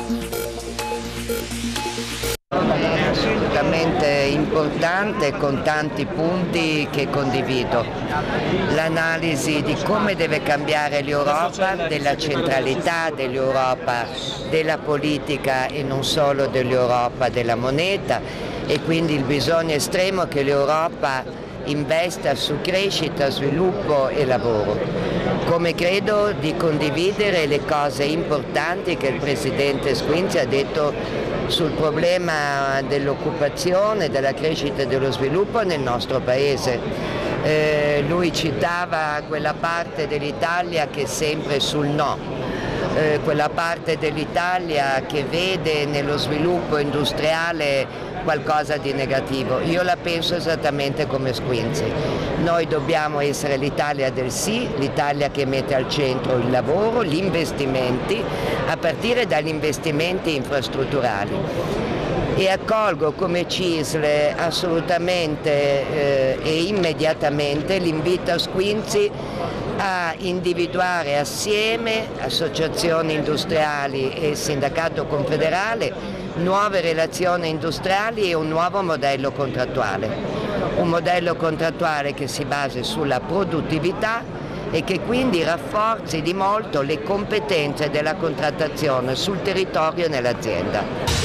È assolutamente importante, con tanti punti che condivido. L'analisi di come deve cambiare l'Europa, della centralità dell'Europa, della politica e non solo dell'Europa della moneta, e quindi il bisogno estremo che l'Europa investa su crescita, sviluppo e lavoro. Come credo di condividere le cose importanti che il Presidente Squinzi ha detto sul problema dell'occupazione, della crescita e dello sviluppo nel nostro Paese. Lui citava quella parte dell'Italia che è sempre sul no, quella parte dell'Italia che vede nello sviluppo industriale qualcosa di negativo. Io la penso esattamente come Squinzi. Noi dobbiamo essere l'Italia del sì, l'Italia che mette al centro il lavoro, gli investimenti, a partire dagli investimenti infrastrutturali. E accolgo come CISL assolutamente e immediatamente l'invito a Squinzi a individuare assieme associazioni industriali e sindacato confederale nuove relazioni industriali e un nuovo modello contrattuale. Un modello contrattuale che si basi sulla produttività e che quindi rafforzi di molto le competenze della contrattazione sul territorio e nell'azienda.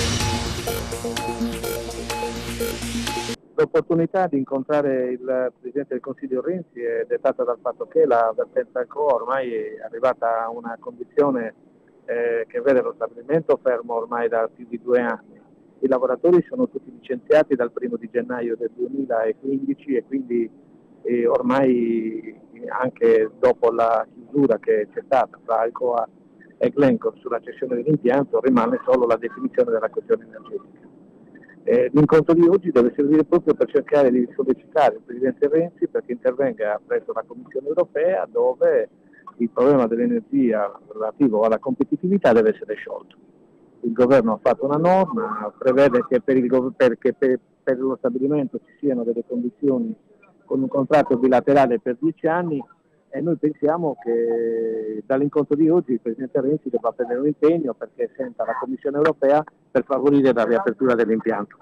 L'opportunità di incontrare il Presidente del Consiglio Renzi è dettata dal fatto che la vertenza Alcoa ormai è arrivata a una condizione che vede lo stabilimento fermo ormai da più di 2 anni. I lavoratori sono tutti licenziati dal 1° di gennaio del 2015 e quindi ormai anche dopo la chiusura che c'è stata tra Alcoa e Glencore sulla cessione dell'impianto rimane solo la definizione della questione energetica. L'incontro di oggi deve servire proprio per cercare di sollecitare il Presidente Renzi perché intervenga presso la Commissione europea, dove il problema dell'energia relativo alla competitività deve essere sciolto. Il governo ha fatto una norma, prevede che per lo stabilimento ci siano delle condizioni con un contratto bilaterale per 10 anni e noi pensiamo che dall'incontro di oggi il Presidente Renzi debba prendere un impegno perché senta la Commissione europea per favorire la riapertura dell'impianto.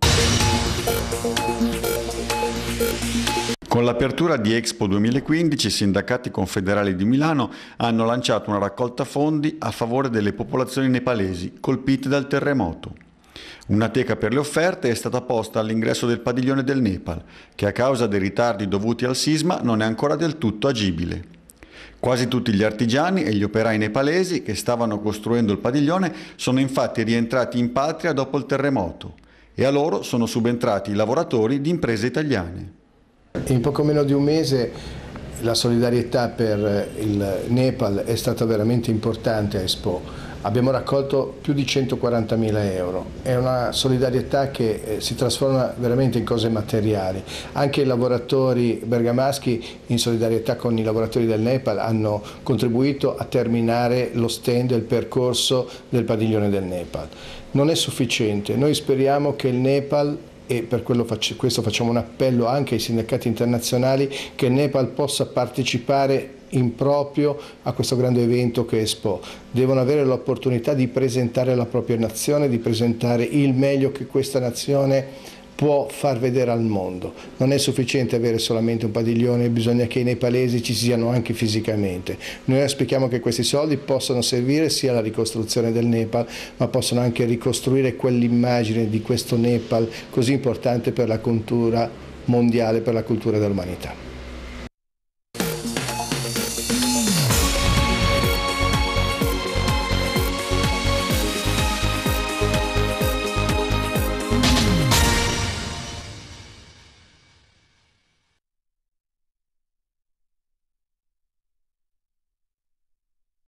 Con l'apertura di Expo 2015, i sindacati confederali di Milano hanno lanciato una raccolta fondi a favore delle popolazioni nepalesi colpite dal terremoto. Una teca per le offerte è stata posta all'ingresso del padiglione del Nepal, che a causa dei ritardi dovuti al sisma non è ancora del tutto agibile. Quasi tutti gli artigiani e gli operai nepalesi che stavano costruendo il padiglione sono infatti rientrati in patria dopo il terremoto e a loro sono subentrati i lavoratori di imprese italiane. In poco meno di un mese la solidarietà per il Nepal è stata veramente importante a Expo. Abbiamo raccolto più di 140.000 euro. È una solidarietà che si trasforma veramente in cose materiali. Anche i lavoratori bergamaschi, in solidarietà con i lavoratori del Nepal, hanno contribuito a terminare lo stand e il percorso del padiglione del Nepal. Non è sufficiente. Noi speriamo che il Nepal, e per questo facciamo un appello anche ai sindacati internazionali, che il Nepal possa partecipare in proprio a questo grande evento che è Expo. Devono avere l'opportunità di presentare la propria nazione, di presentare il meglio che questa nazione può far vedere al mondo. Non è sufficiente avere solamente un padiglione, bisogna che i nepalesi ci siano anche fisicamente. Noi auspichiamo che questi soldi possano servire sia alla ricostruzione del Nepal, ma possono anche ricostruire quell'immagine di questo Nepal così importante per la cultura mondiale, per la cultura dell'umanità.